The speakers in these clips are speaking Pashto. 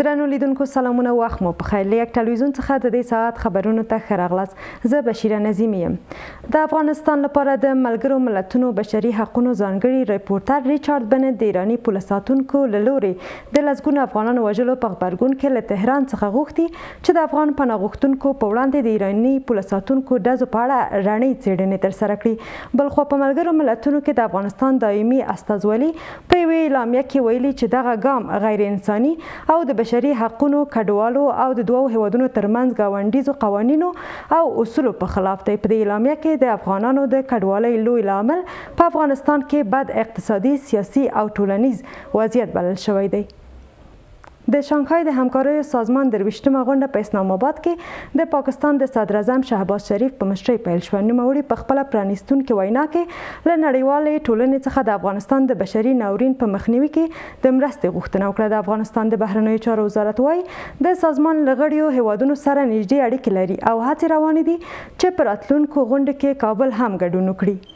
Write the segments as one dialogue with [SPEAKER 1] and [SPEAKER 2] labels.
[SPEAKER 1] درنو لیدونکو سلامونه وخت مو په خیر. له یک تلویزیون څخه د دې ساعت خبرونو ته ښه راغلاست. زه بشیره نظیمي یم. د افغانستان لپاره د ملګرو ملتونو بشري حقونو ځانګړي ریپورټر ریچارډ بنت د ایراني پوله ساتونکو له لورې د لسګونو افغانانو وژلو په غبرګون کې له تهران څخه غوښتي چې د افغان پناه غوښتونکو په وړاندې د ایراني پوله ساتونکو ډزو په اړه رڼې څېړنې ترسره کړي. بلخوا په ملګرو ملتونو کې د افغانستان دایمي استازولي په یوې اعلامیه کې ویلي چې دغه ګام غیر انساني او د بشري حقونو کډوالو او د دوو هیوادونو ترمنځ ګاونډیزو قوانینو او اصولو په خلاف دی. په دې اعلامیه کې د افغانانو د کډوالۍ لوی لامل په افغانستان کې بد اقتصادي، سیاسي او ټولنیز وضعیت بلل شوی دی. د شانګهای د همکاریو سازمان 23مه غونډه په اسلام آباد کې د پاکستان د صدر اعظم شهباز شریف په مشرۍ پیل شوه. نوموړي په خپله پرانیستونکې وینا کې له نړیوالې ټولنې څخه د افغانستان د بشري ناورین په مخنیوي کې د مرستې غوښتنه وکړه. د افغانستان د بهرنیو چارو وزارت وایي د سازمان له غړیو هیوادونو سره نږدې اړیکې لري او هڅې روانې دي چې په راتلونکو غونډو کې کابل هم ګډون وکړي.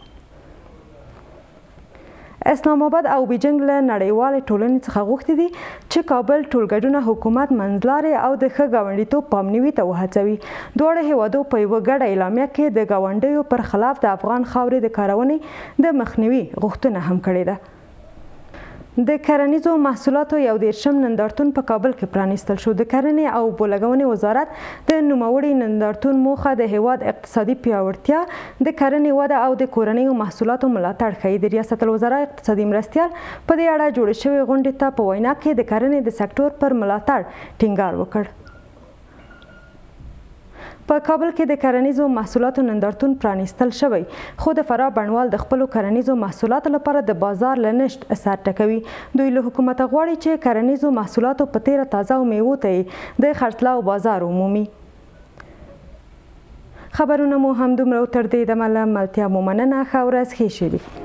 [SPEAKER 1] اسلام آباد او بیجینګ له نړیوالې ټولنې څخه غوښتي دي چې کابل ټولګډونه حکومت منځلارې او د ښه ګاونډیتوب پامنیوي ته وهڅوي. دواړه هیوادو په یوه ګډه اعلامیه کې د ګاونډیو پر خلاف د افغان خاورې د کارونې د مخنیوي غوښتنه هم کړې ده. د کرنیزو محصولاتو 21 نندارتون په کابل کې پرانیستل شو. د کرنې او اوبو لګونې وزارت د نوموړي نندارتون موخه د هیواد اقتصادي پیاوړتیا، د کرنې وده او د کورنیو محصولاتو ملاتړ ښیي. د ریاست الوزرا اقتصادي مرستیال په دې اړه جوړې شوې غونډې ته په وینا کې د کرنې د سکتور پر ملاتړ ټینګار وکړ. په کابل کې د کرنیزو محصولاتو نندارتون پرانیستل شوی، خو د فراه بڼوال د خپلو کرنیزو محصولاتو لپاره د بازار له نشت سر ټکوي. دوی له حکومته غواړي چې کرنیزو محصولاتو په تیره تازه او میوو ته یې د خرڅلاو بازار ومومي. خبرونه مو همدومره تر دې دمه له ملتیا مو مننه. ښه ورځ ښې شي.